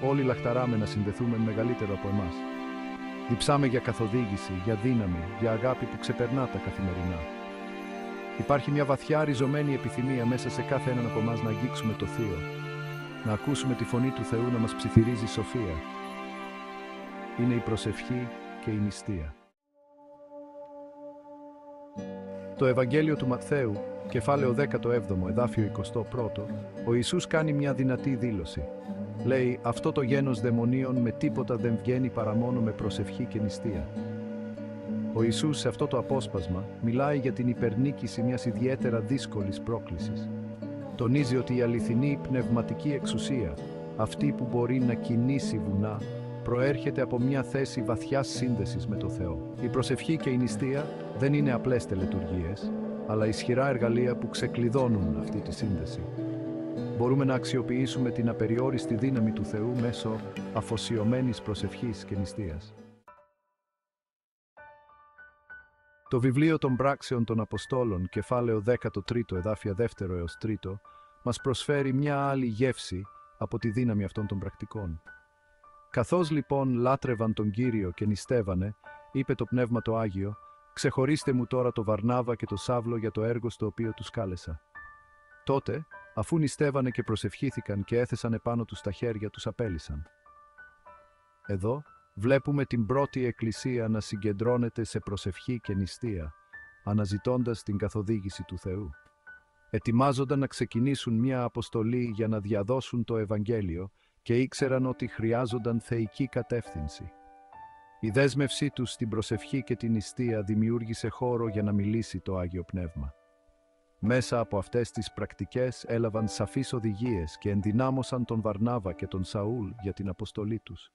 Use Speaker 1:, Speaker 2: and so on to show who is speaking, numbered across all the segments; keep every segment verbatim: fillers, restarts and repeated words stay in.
Speaker 1: όλοι λαχταράμε να συνδεθούμε με μεγαλύτερο από εμάς. Διψάμε για καθοδήγηση, για δύναμη, για αγάπη που ξεπερνά τα καθημερινά. Υπάρχει μια βαθιά ριζωμένη επιθυμία μέσα σε κάθε έναν από εμάς να αγγίξουμε το Θείο, να ακούσουμε τη φωνή του Θεού να μας ψιθυρίζει σοφία. Είναι η προσευχή και η νηστεία. Το Ευαγγέλιο του Ματθαίου, κεφάλαιο δέκατο έβδομο, εδάφιο εικοστό πρώτο, ο Ιησούς κάνει μια δυνατή δήλωση. Λέει, αυτό το γένος δαιμονίων με τίποτα δεν βγαίνει παρά μόνο με προσευχή και νηστεία. Ο Ιησούς σε αυτό το απόσπασμα μιλάει για την υπερνίκηση μιας ιδιαίτερα δύσκολης πρόκλησης. Τονίζει ότι η αληθινή πνευματική εξουσία, αυτή που μπορεί να κινήσει βουνά, προέρχεται από μια θέση βαθιάς σύνδεσης με το Θεό. Η προσευχή και η νηστεία δεν είναι απλές τελετουργίες, αλλά ισχυρά εργαλεία που ξεκλειδώνουν αυτή τη σύνδεση. Μπορούμε να αξιοποιήσουμε την απεριόριστη δύναμη του Θεού μέσω αφοσιωμένης προσευχής και νηστείας. Το βιβλίο των πράξεων των Αποστόλων, κεφάλαιο δέκατο τρίτο, εδάφια δεύτερο έως τρίτο, μας προσφέρει μια άλλη γεύση από τη δύναμη αυτών των πρακτικών. Καθώς λοιπόν λάτρευαν τον Κύριο και νηστεύανε, είπε το Πνεύμα το Άγιο, «Ξεχωρίστε μου τώρα το Βαρνάβα και το Σάβλο για το έργο στο οποίο τους κάλεσα». Τότε, αφού νηστεύανε και προσευχήθηκαν και έθεσαν επάνω τους τα χέρια, τους απέλυσαν. Εδώ βλέπουμε την πρώτη Εκκλησία να συγκεντρώνεται σε προσευχή και νηστεία, αναζητώντας την καθοδήγηση του Θεού. Ετοιμάζονταν να ξεκινήσουν μια αποστολή για να διαδώσουν το Ευαγγέλιο και ήξεραν ότι χρειάζονταν θεϊκή κατεύθυνση. Η δέσμευσή τους στην προσευχή και την νηστεία δημιούργησε χώρο για να μιλήσει το Άγιο Πνεύμα. Μέσα από αυτές τις πρακτικές έλαβαν σαφείς οδηγίες και ενδυνάμωσαν τον Βαρνάβα και τον Σαούλ για την αποστολή τους.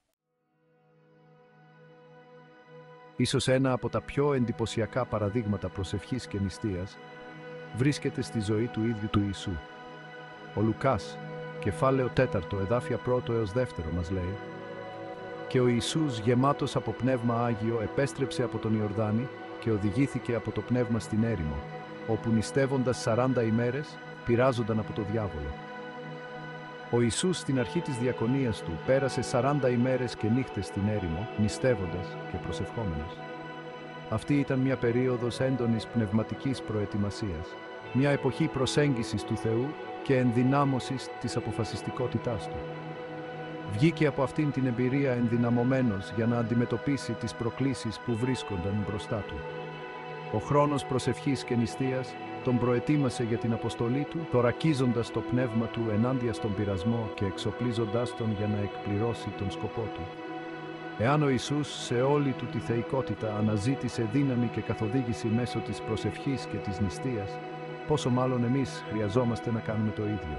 Speaker 1: Ίσως ένα από τα πιο εντυπωσιακά παραδείγματα προσευχής και νηστείας βρίσκεται στη ζωή του ίδιου του Ιησού. Ο Λουκάς, κεφάλαιο τέταρτο, εδάφια πρώτο έως δεύτερο, μας λέει «Και ο Ιησούς, γεμάτος από Πνεύμα Άγιο, επέστρεψε από τον Ιορδάνη και οδηγήθηκε από το Πνεύμα στην έρημο, όπου νηστεύοντας σαράντα ημέρες πειράζονταν από το διάβολο». Ο Ιησούς στην αρχή της διακονίας του πέρασε σαράντα ημέρες και νύχτες στην έρημο, νηστεύοντας και προσευχόμενος. Αυτή ήταν μια περίοδος έντονης πνευματικής προετοιμασίας, μια εποχή προσέγγισης του Θεού και ενδυνάμωσης της αποφασιστικότητάς του. Βγήκε από αυτήν την εμπειρία ενδυναμωμένος για να αντιμετωπίσει τις προκλήσεις που βρίσκονταν μπροστά του. Ο χρόνος προσευχής και νηστείας τον προετοίμασε για την αποστολή του, θωρακίζοντας το πνεύμα του ενάντια στον πειρασμό και εξοπλίζοντάς τον για να εκπληρώσει τον σκοπό του. Εάν ο Ιησούς σε όλη του τη θεϊκότητα αναζήτησε δύναμη και καθοδήγηση μέσω της προσευχής και της νηστείας, πόσο μάλλον εμείς χρειαζόμαστε να κάνουμε το ίδιο.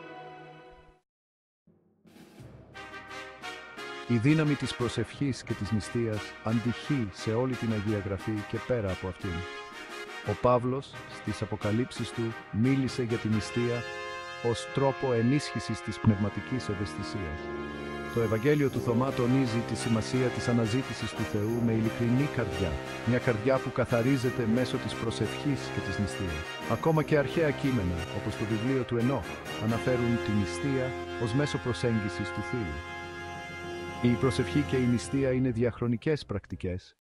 Speaker 1: Η δύναμη της προσευχής και της νηστείας αντυχεί σε όλη την Αγία Γραφή και πέρα από αυτήν. Ο Παύλος, στις αποκαλύψεις του, μίλησε για την νηστεία ως τρόπο ενίσχυσης της πνευματικής ευαισθησίας. Το Ευαγγέλιο του Θωμά τονίζει τη σημασία της αναζήτησης του Θεού με ειλικρινή καρδιά, μια καρδιά που καθαρίζεται μέσω της προσευχής και της νηστείας. Ακόμα και αρχαία κείμενα, όπως το βιβλίο του Ενόχ, αναφέρουν τη νηστεία ως μέσο προσέγγισης του Θείου. Η προσευχή και η νηστεία είναι διαχρονικές πρακτικές.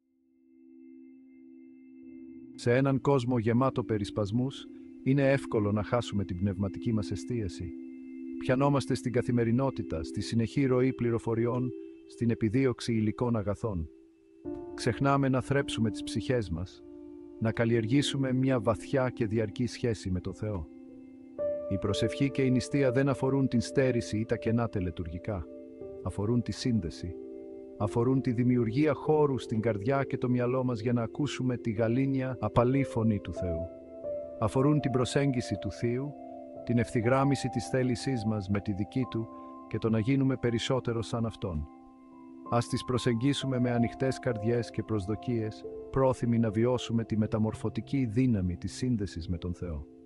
Speaker 1: Σε έναν κόσμο γεμάτο περισπασμούς, είναι εύκολο να χάσουμε την πνευματική μας εστίαση. Πιανόμαστε στην καθημερινότητα, στη συνεχή ροή πληροφοριών, στην επιδίωξη υλικών αγαθών. Ξεχνάμε να θρέψουμε τις ψυχές μας, να καλλιεργήσουμε μια βαθιά και διαρκή σχέση με το Θεό. Η προσευχή και η νηστεία δεν αφορούν την στέρηση ή τα κενά τελετουργικά. Αφορούν τη σύνδεση. Αφορούν τη δημιουργία χώρου στην καρδιά και το μυαλό μας για να ακούσουμε τη γαλήνια, απαλή φωνή του Θεού. Αφορούν την προσέγγιση του Θείου, την ευθυγράμμιση της θέλησής μας με τη δική Του και το να γίνουμε περισσότερο σαν Αυτόν. Ας τις προσεγγίσουμε με ανοιχτές καρδιές και προσδοκίες, πρόθυμοι να βιώσουμε τη μεταμορφωτική δύναμη της σύνδεσης με τον Θεό.